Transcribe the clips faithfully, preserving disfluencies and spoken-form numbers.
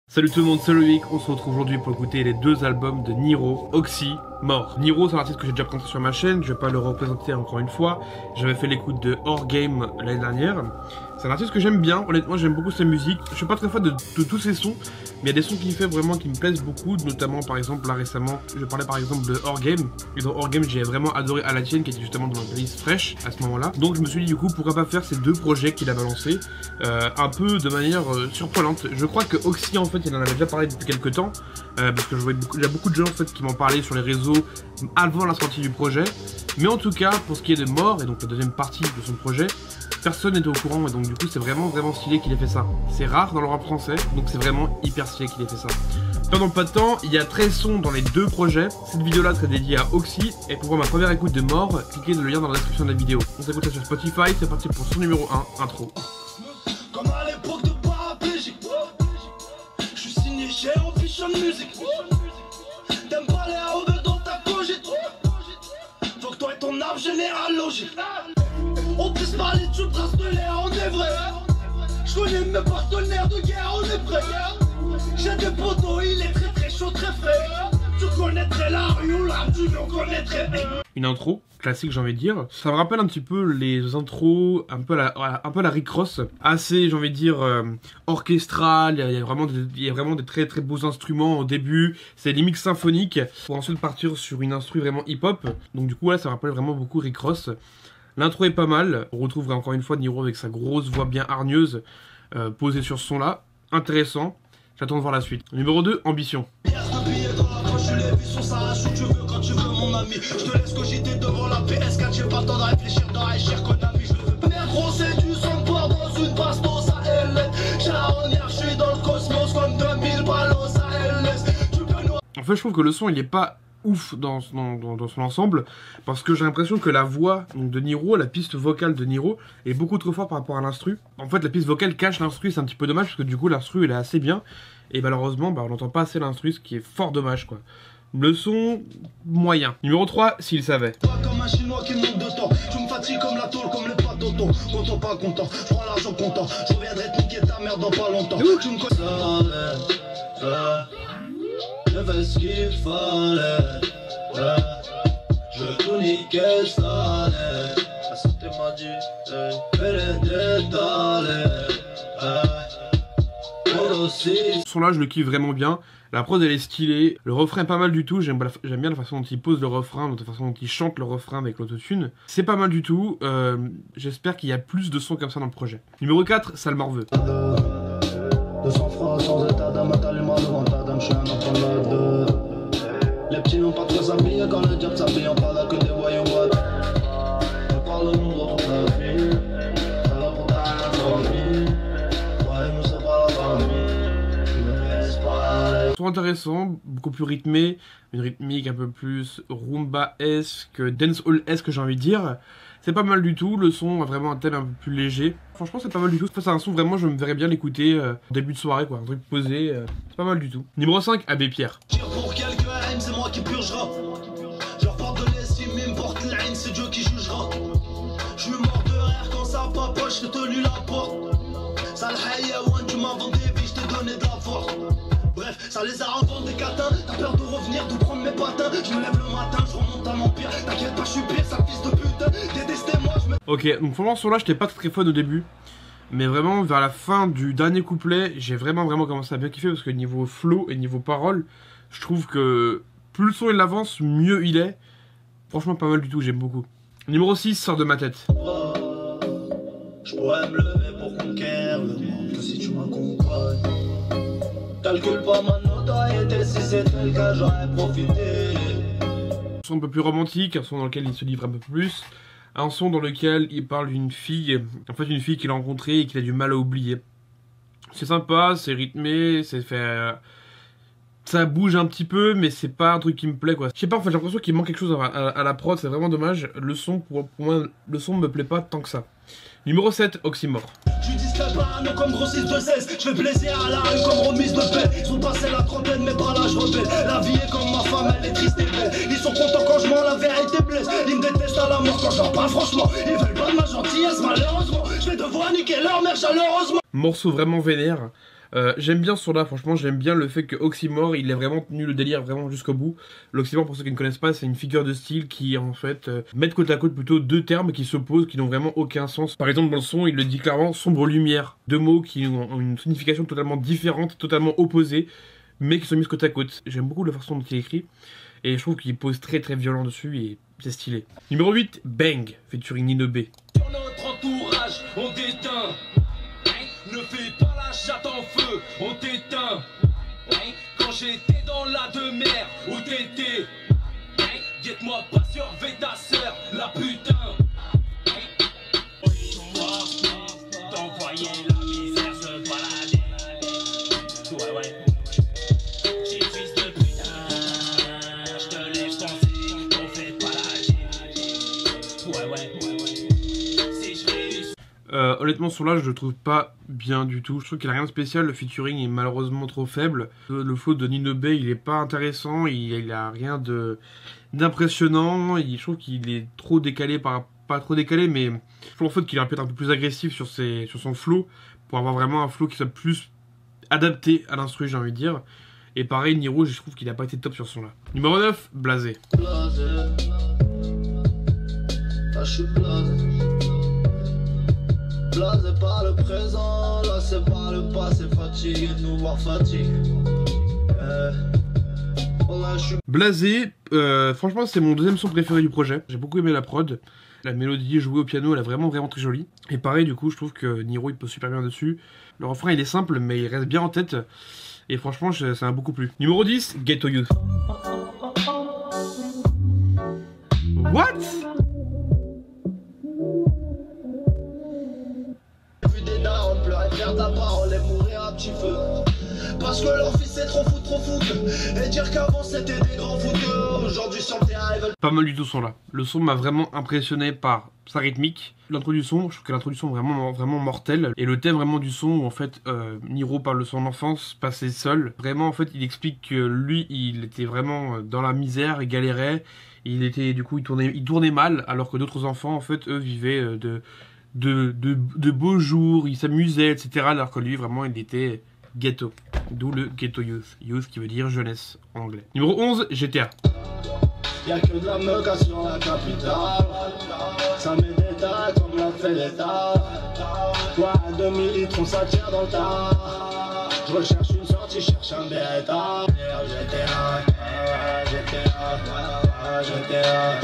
Salut tout le monde, c'est Loïc, on se retrouve aujourd'hui pour écouter les deux albums de Niro, Oxy, Mort. Niro, c'est un artiste que j'ai déjà présenté sur ma chaîne, je vais pas le représenter encore une fois. J'avais fait l'écoute de Hors Game l'année dernière. C'est un artiste que j'aime bien, honnêtement j'aime beaucoup sa musique. Je suis pas très fan de, de tous ses sons, mais il y a des sons qu'il fait vraiment qui me plaisent beaucoup, notamment par exemple là récemment, je parlais par exemple de Hors Game. Et dans Hors Game j'ai vraiment adoré À la tienne qui était justement dans ma playlist fraîche à ce moment-là. Donc je me suis dit du coup pourquoi pas faire ces deux projets qu'il a balancés euh, un peu de manière euh, surprenante. Je crois que Oxy en fait il en avait déjà parlé depuis quelques temps, euh, parce que je voyais beaucoup, il y a beaucoup de gens en fait qui m'en parlaient sur les réseaux avant la sortie du projet. Mais en tout cas pour ce qui est de Mort et donc la deuxième partie de son projet, personne n'était au courant et donc du coup c'est vraiment vraiment stylé qu'il ait fait ça. C'est rare dans le rap français, donc c'est vraiment hyper stylé qu'il ait fait ça. Perdons pas de temps, il y a treize sons dans les deux projets. Cette vidéo là serait dédiée à Oxy et pour voir ma première écoute de Mort, cliquez sur le lien dans la description de la vidéo. On s'écoute ça sur Spotify, c'est parti pour son numéro un, intro. Comme à l'époque de paraplégique, je suis signé chez Official Music. T'aimes pas les A O V dans ta cogite, faut que toi et ton arbre général logique. On puisse parler du bracelet, on est vrai. Je connais mes partenaires de guerre, on est prêt. J'ai des potos, il est très très chaud, très frais. Tu connaîtrais la rue ou la tu nous connaîtrais. Une intro classique, j'ai envie de dire. Ça me rappelle un petit peu les intros, un peu la, un peu la Rick Ross. Assez, j'ai envie de dire, euh, orchestral. Il y a vraiment des, il y a vraiment des très très beaux instruments au début. C'est limite symphonique. Pour ensuite partir sur une instru vraiment hip-hop. Donc du coup là, ça me rappelle vraiment beaucoup Rick Ross. L'intro est pas mal. On retrouve encore une fois Niro avec sa grosse voix bien hargneuse euh, posée sur ce son là. Intéressant. J'attends de voir la suite. Numéro deux, Ambition. En fait, je trouve que le son, il est pas ouf dans, dans, dans, dans son ensemble, parce que j'ai l'impression que la voix donc, de Niro, la piste vocale de Niro, est beaucoup trop forte par rapport à l'instru. En fait, la piste vocale cache l'instru, c'est un petit peu dommage, parce que du coup, l'instru, elle est assez bien, et malheureusement, bah, on n'entend pas assez l'instru, ce qui est fort dommage, quoi. Le son, moyen. Numéro trois, S'il savait. Comme un chinois qui manque de temps, je me fatigue comme la tôle, comme le pas d'auto. Content pas content, je prends l'argent content, je reviendrai te niquer ta mère dans pas longtemps. Tu me connais. Je fais ce qu'il fallait, ouais. Je veux tout nickel, ça allait. La santé m'a dit, hey. Fais les détails, hey. Ce son là je le kiffe vraiment bien. La prod elle est stylée, le refrain est pas mal du tout. J'aime bien la façon dont il pose le refrain, la façon dont il chante le refrain avec l'autotune. C'est pas mal du tout, euh, j'espère qu'il y a plus de sons comme ça dans le projet. Numéro quatre, Sale Morveux. deux cents francs sans état d'âme, t'as les mains devant ta dame, je suis un enfant de la deux. Les petits n'ont pas trop s'habiller quand le diable s'habille, on parle que des voyous what. Je parle au nom de toute la vie, ça va pour ta famille. Ouais, nous c'est pas la famille, je me laisse pas aller. Son intéressant, beaucoup plus rythmé, une rythmique un peu plus rumba-esque, dancehall-esque j'ai envie de dire. C'est pas mal du tout, le son a vraiment un thème un peu plus léger. Franchement c'est pas mal du tout, c'est un son vraiment je me verrais bien l'écouter euh, en début de soirée quoi, un truc posé, euh, c'est pas mal du tout. Numéro cinq, Abbé Pierre. Tire pour quelques haines, c'est moi qui purgera. Je leur porte de l'estime, ils me portent la haine, c'est Dieu qui jugera. Je suis mort de rire quand ça papoche, je t'ai tenu la porte. Sale hayawan, tu m'as vendu des vies, je t'ai donné de la force. Bref, ça les a rendu des catins, t'as peur de revenir, de prendre mes patins. Je me lève le matin, je remonte à mon pire. T'inquiète pas, je suis pire, ça fils de putain. Détestez-moi, je me... Ok, donc franchement sur là j'étais pas très fun au début. Mais vraiment vers la fin du dernier couplet, j'ai vraiment vraiment commencé à bien kiffer. Parce que niveau flow et niveau parole, je trouve que plus le son il avance, mieux il est. Franchement pas mal du tout, j'aime beaucoup. Numéro six, Sors de ma tête. Je pourrais me lever pour conquérir le monde, que si tu m'accompagnes. Calcule pas ma notoriété, si c'était le cas j'aurais profité. Un son un peu plus romantique, un son dans lequel il se livre un peu plus. Un son dans lequel il parle d'une fille, en fait une fille qu'il a rencontrée et qu'il a du mal à oublier. C'est sympa, c'est rythmé, c'est fait... Ça bouge un petit peu, mais c'est pas un truc qui me plaît quoi. Je sais pas, en fait j'ai l'impression qu'il manque quelque chose à, à, à la prod, c'est vraiment dommage. Le son, pour, pour moi, le son me plaît pas tant que ça. Numéro sept, Oxymore. Je suis discret parano comme grossiste de seize. Je fais plaisir à la rue comme remise de paix. Ils sont passés la trentaine, mais par là je rebelle. La vie est comme ma femme, elle est triste et belle. Ils sont contents quand je mens, la vérité blesse. Ils me détestent à la mort quand j'en parle franchement. Ils veulent pas de ma gentillesse malheureusement. Je vais devoir niquer leur mère chaleureusement. Morceau vraiment vénère. Euh, j'aime bien ce son-là, franchement, j'aime bien le fait que Oxymore, il ait vraiment tenu le délire vraiment jusqu'au bout. L'Oxymore, pour ceux qui ne connaissent pas, c'est une figure de style qui, en fait, euh, met côte à côte plutôt deux termes qui s'opposent, qui n'ont vraiment aucun sens. Par exemple, dans le son, il le dit clairement, sombre-lumière. Deux mots qui ont une signification totalement différente, totalement opposée, mais qui sont mis côte à côte. J'aime beaucoup la façon dont il écrit, et je trouve qu'il pose très très violent dessus, et c'est stylé. Numéro huit, Bang, featuring Nino B. Sur notre entourage, on t'éteint. Ne fais pas la chatte en feu, on t'éteint. Quand j'étais dans la demeure, où t'étais? Guette-moi pas surveille ta sœur, la putain. T'envoyais la misère se balader. Ouais, ouais. J'ai fils de putain, je te laisse penser, on fait pas la G. Ouais, ouais, ouais, ouais. Si je réussis. Euh, honnêtement, sur là, je le trouve pas bien du tout. Je trouve qu'il a rien de spécial. Le featuring est malheureusement trop faible. Le, le flow de Nino B, il est pas intéressant. Il, il a rien de d'impressionnant. Je trouve qu'il est trop décalé par pas trop décalé, mais je trouve en fait qu'il est peut-être un peu plus agressif sur ses sur son flow pour avoir vraiment un flow qui soit plus adapté à l'instru, j'ai envie de dire. Et pareil, Niro, je trouve qu'il a pas été top sur ce son-là. Numéro neuf, Blasé. Blasé. Ah, je suis blasé. Blasé par le présent, là c'est par le passé, fatigué de nous voir fatigué. Euh, là, je suis... Blasé, euh, franchement c'est mon deuxième son préféré du projet. J'ai beaucoup aimé la prod. La mélodie jouée au piano, elle est vraiment vraiment très jolie. Et pareil du coup, je trouve que Niro il pose super bien dessus. Le refrain il est simple mais il reste bien en tête. Et franchement ça m'a beaucoup plu. Numéro dix, Ghetto Youth. What? Faire ta parole et mourir un petit feu. Parce que leur fils est trop fou, trop fou. Et dire qu'avant c'était des grands fouteux. Aujourd'hui sur le terrain ils veulent. Pas mal du tout son là. Le son m'a vraiment impressionné par sa rythmique. L'intro du son, je trouve que l'introduction est vraiment, vraiment mortelle. Et le thème vraiment du son où en fait euh, Niro parle de son enfance passée seul. Vraiment en fait il explique que lui il était vraiment dans la misère, il galérait. Il était du coup il tournait, il tournait mal alors que d'autres enfants en fait eux vivaient euh, de... De, de, de beaux jours, il s'amusait, et cetera. Alors que lui, vraiment, il était ghetto. D'où le ghetto youth. Youth qui veut dire jeunesse en anglais. Numéro onze, G T A. Y'a que de la meca sur la capitale. Ça met des tas comme l'a fait l'État. Toi, un demi-litre, on s'attire dans le tas. Je recherche une sortie, je cherche un Beretta. G T A, G T A, G T A,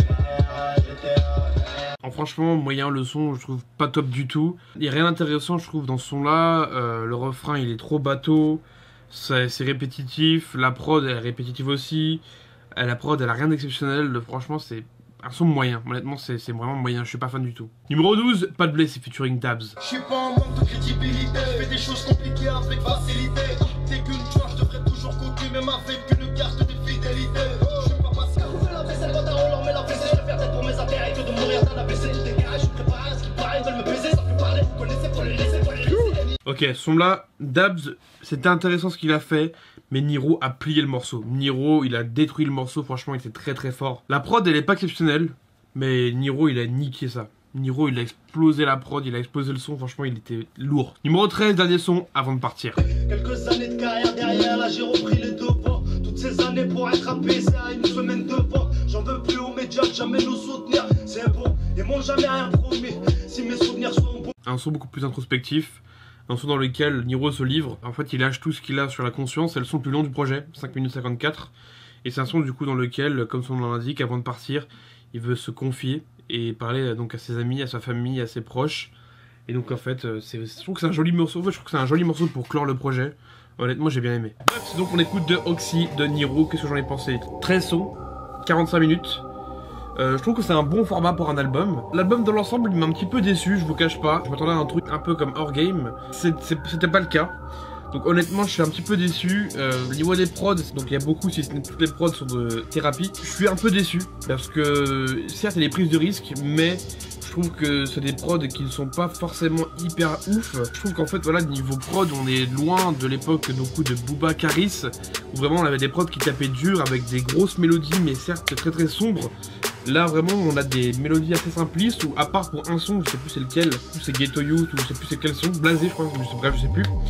G T A. Alors franchement, moyen le son, je trouve pas top du tout. Il n'y a rien d'intéressant, je trouve, dans ce son-là. Euh, le refrain, il est trop bateau. C'est répétitif. La prod, elle est répétitive aussi. La prod, elle a rien d'exceptionnel. Franchement, c'est un son moyen. Honnêtement, c'est vraiment moyen. Je suis pas fan du tout. Numéro douze, Pas de blé, c'est featuring Dabs. Je suis pas en manque de crédibilité. Je fais des choses compliquées avec facilité. T'es qu'une joie, je devrais toujours coquer, même avec une carte de fidélité. Je suis pas passé. On fait la vaisselle quand on leur met la vaisselle. Je vais faire tête pour mes intérêts que de mourir d'un A V C. Des gars, je suis préparé à ce qui paraît. Ils veulent me baiser sans plus parler. Vous connaissez pour les laisser, pour les laisser. Ok, ce son-là, Dabs, c'était intéressant ce qu'il a fait. Mais Niro a plié le morceau. Niro, il a détruit le morceau. Franchement, il était très très fort. La prod, elle est pas exceptionnelle. Mais Niro, il a niqué ça. Niro, il a explosé la prod, il a explosé le son. Franchement, il était lourd. Numéro treize, dernier son, avant de partir. Quelques années de carrière derrière, là j'ai repris les devants. Toutes ces années pour être apaisé à une semaine devant. J'en veux plus aux médias, jamais nous soutenir. C'est bon, ils m'ont jamais rien promis. Si mes souvenirs sont bons. Un son beaucoup plus introspectif. Un son dans lequel Niro se livre. En fait, il lâche tout ce qu'il a sur la conscience. C'est le son le plus long du projet, cinq minutes cinquante-quatre. Et c'est un son du coup dans lequel, comme son nom l'indique, avant de partir, il veut se confier et parler donc à ses amis, à sa famille, à ses proches. Et donc en fait, c'est, je trouve que c'est un joli morceau. En fait, je trouve que c'est un joli morceau pour clore le projet. Honnêtement, j'ai bien aimé. Bref, donc on écoute de Oxy, de Niro. Qu'est-ce que j'en ai pensé? treize sons, quarante-cinq minutes. Euh, je trouve que c'est un bon format pour un album. L'album dans l'ensemble, il m'a un petit peu déçu, je vous cache pas. Je m'attendais à un truc un peu comme Orgame. C'était pas le cas. Donc honnêtement, je suis un petit peu déçu. Euh, au niveau des prods, donc il y a beaucoup, si toutes les prods sont de thérapie. Je suis un peu déçu parce que certes, il y a des prises de risques, mais je trouve que c'est des prods qui ne sont pas forcément hyper ouf. Je trouve qu'en fait, voilà, niveau prod, on est loin de l'époque beaucoup de Booba Caris, où vraiment on avait des prods qui tapaient dur avec des grosses mélodies, mais certes très très sombres. Là vraiment on a des mélodies assez simplistes où à part pour un son, je sais plus c'est lequel, plus c'est Ghetto Youth ou je sais plus c'est quel son, Blasé je crois, bref je sais plus, qui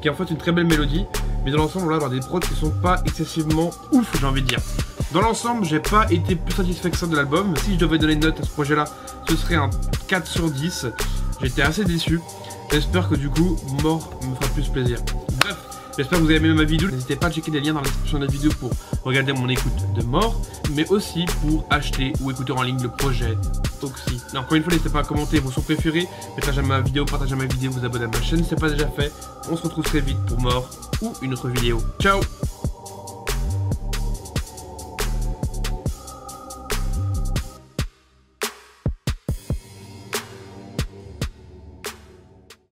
qui est en fait une très belle mélodie, mais dans l'ensemble, on l'a dans des prods qui sont pas excessivement ouf, j'ai envie de dire. Dans l'ensemble, j'ai pas été plus satisfait que ça de l'album. Si je devais donner une note à ce projet-là, ce serait un quatre sur dix. J'étais assez déçu. J'espère que du coup, Mort me fera plus plaisir. Bref, j'espère que vous avez aimé ma vidéo. N'hésitez pas à checker les liens dans la description de la vidéo pour regarder mon écoute de Mort, mais aussi pour acheter ou écouter en ligne le projet Oxy. Alors, encore une fois, n'hésitez pas à commenter vos sons préférés, mettre à j'aime ma vidéo, partager ma vidéo, vous abonner à ma chaîne si ce n'est pas déjà fait. On se retrouve très vite pour Mort ou une autre vidéo. Ciao!